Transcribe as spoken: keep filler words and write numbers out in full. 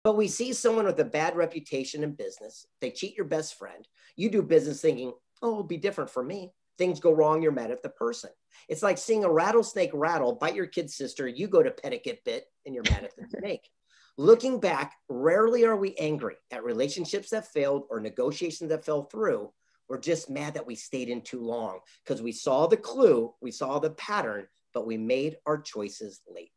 But we see someone with a bad reputation in business. They cheat your best friend. You do business thinking, oh, it'll be different for me. Things go wrong, you're mad at the person. It's like seeing a rattlesnake rattle, bite your kid's sister, you go to pet it, get bit, and you're mad at the snake. Looking back, rarely are we angry at relationships that failed or negotiations that fell through. We're just mad that we stayed in too long because we saw the clue, we saw the pattern, but we made our choices late.